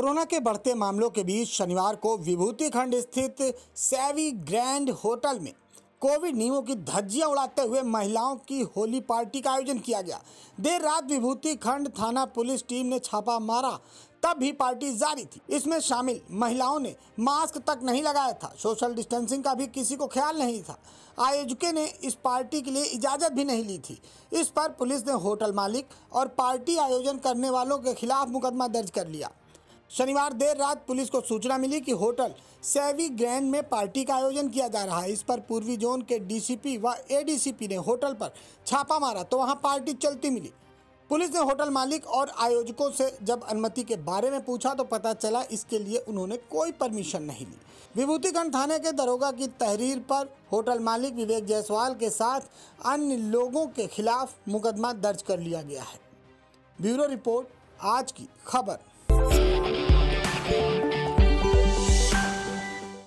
Corona के बढ़ते मामलों के बीच शनिवार को विभूति खंड स्थित सैवी ग्रैंड होटल में कोविड नियमों की धज्जियां उड़ाते हुए महिलाओं की होली पार्टी का आयोजन किया गया। देर रात विभूति खंड थाना पुलिस टीम ने छापा मारा, तब भी पार्टी जारी थी। इसमें शामिल महिलाओं ने मास्क तक नहीं लगाया था, सोशल डिस्टेंसिंग का भी किसी को ख्याल नहीं था। आयोजकों ने इस पार्टी के लिए इजाजत भी नहीं ली थी। इस पर पुलिस ने होटल मालिक और पार्टी आयोजन करने वालों के खिलाफ मुकदमा दर्ज कर लिया। शनिवार देर रात पुलिस को सूचना मिली कि होटल सैवी ग्रैंड में पार्टी का आयोजन किया जा रहा है। इस पर पूर्वी जोन के डीसीपी व एडीसीपी ने होटल पर छापा मारा तो वहां पार्टी चलती मिली। पुलिस ने होटल मालिक और आयोजकों से जब अनुमति के बारे में पूछा तो पता चला इसके लिए उन्होंने कोई परमिशन नहीं ली। विभूतिखंड थाने के दरोगा की तहरीर पर होटल मालिक विवेक जायसवाल के साथ अन्य लोगों के खिलाफ मुकदमा दर्ज कर लिया गया है। ब्यूरो रिपोर्ट, आज की खबर।